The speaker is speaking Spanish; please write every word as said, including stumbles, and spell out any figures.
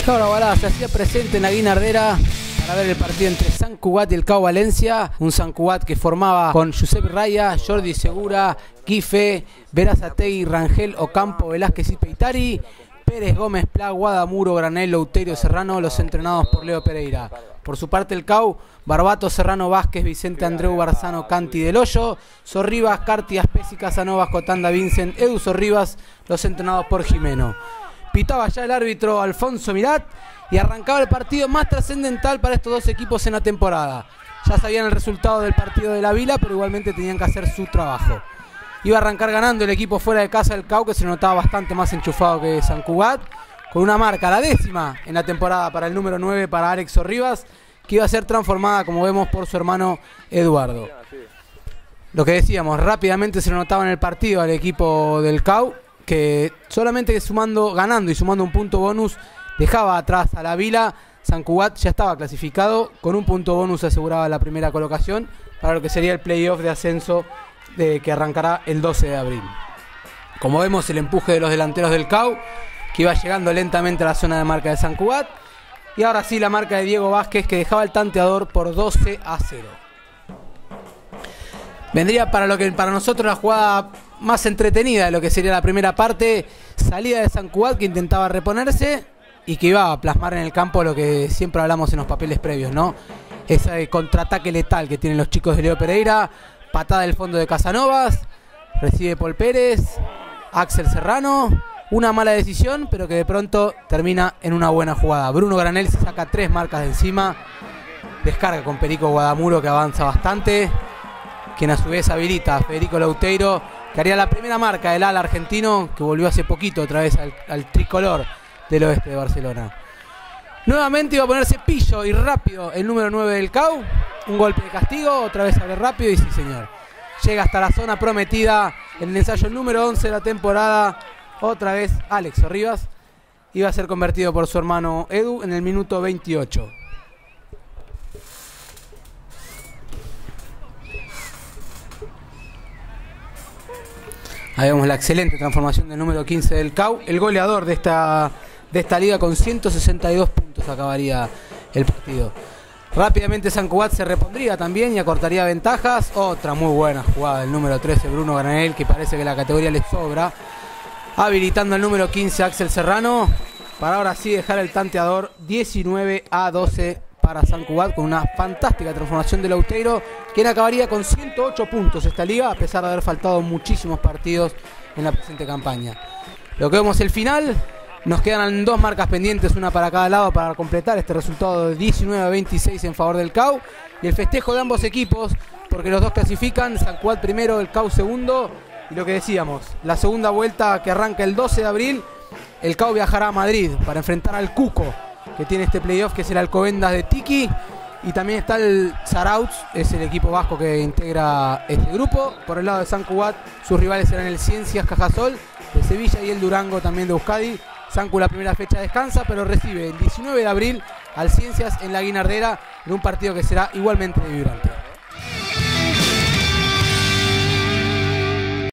Laura Balá se hacía presente en la Guinardera para ver el partido entre San Cugat y el C A U Valencia. Un San Cugat que formaba con Josep Raya, Jordi Segura, Guife, Verazategui, Rangel, Ocampo, Velázquez y Peitari, Pérez, Gómez, Pla, Guadamuro, Granel, Louterio, Serrano, los entrenados por Leo Pereira. Por su parte el C A U, Barbato, Serrano, Vázquez, Vicente, Andreu, Barzano, Canti, Del Hoyo, Sorribas, Carti, Aspesi, Casanovas, Cotanda, Vincent, Edu Sorribas, los entrenados por Jimeno. Pitaba ya el árbitro Alfonso Mirat y arrancaba el partido más trascendental para estos dos equipos en la temporada. Ya sabían el resultado del partido de la Vila, pero igualmente tenían que hacer su trabajo. Iba a arrancar ganando el equipo fuera de casa del C A U, que se notaba bastante más enchufado que San Cugat, con una marca, la décima en la temporada para el número nueve, para Alex Sorribas, que iba a ser transformada, como vemos, por su hermano Eduardo. Lo que decíamos, rápidamente se lo notaba en el partido al equipo del C A U, que solamente sumando, ganando y sumando un punto bonus, dejaba atrás a la Vila. San Cugat ya estaba clasificado, con un punto bonus aseguraba la primera colocación para lo que sería el playoff de ascenso de, que arrancará el doce de abril. Como vemos, el empuje de los delanteros del C A U, que iba llegando lentamente a la zona de marca de San Cugat. Y ahora sí la marca de Diego Vázquez, que dejaba el tanteador por doce a cero. Vendría para lo que para nosotros la jugada más entretenida de lo que sería la primera parte. Salida de San Cugat, que intentaba reponerse y que iba a plasmar en el campo lo que siempre hablamos en los papeles previos, ¿no? Ese contraataque letal que tienen los chicos de Leo Pereira. Patada del fondo de Casanovas, recibe Paul Pérez, Axel Serrano. Una mala decisión, pero que de pronto termina en una buena jugada. Bruno Granel se saca tres marcas de encima. Descarga con Perico Guadamuro, que avanza bastante, quien a su vez habilita a Federico Louteiro, que haría la primera marca del ala argentino, que volvió hace poquito otra vez al, al tricolor del oeste de Barcelona. Nuevamente iba a ponerse pillo y rápido el número nueve del C A U. Un golpe de castigo, otra vez abre rápido y sí señor. Llega hasta la zona prometida en el ensayo número once de la temporada. Otra vez Alex Sorribas. Iba a ser convertido por su hermano Edu en el minuto veintiocho. Ahí vemos la excelente transformación del número quince del C A U. El goleador de esta, de esta liga, con ciento sesenta y dos puntos acabaría el partido. Rápidamente San Cugat se repondría también y acortaría ventajas. Otra muy buena jugada del número trece, Bruno Granel, que parece que la categoría le sobra. Habilitando al número quince, Axel Serrano, para ahora sí dejar el tanteador diecinueve a doce para San Cugat, con una fantástica transformación de Louteiro, quien acabaría con ciento ocho puntos esta liga, a pesar de haber faltado muchísimos partidos en la presente campaña. Lo que vemos el final, nos quedan dos marcas pendientes, una para cada lado, para completar este resultado de diecinueve a veintiséis en favor del C A U, y el festejo de ambos equipos, porque los dos clasifican, San Cugat primero, el C A U segundo. Y lo que decíamos, la segunda vuelta que arranca el doce de abril, el C A U viajará a Madrid para enfrentar al Cuco, que tiene este playoff, que es el Alcobendas de Tiki. Y también está el Zarauz, es el equipo vasco que integra este grupo. Por el lado de San Cugat, sus rivales serán el Ciencias Cajasol de Sevilla y el Durango también de Euskadi. San Cugat la primera fecha descansa, pero recibe el diecinueve de abril al Ciencias en la Guinardera, en un partido que será igualmente vibrante.